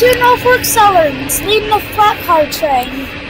to Norfolk Southern's leading the flat car train.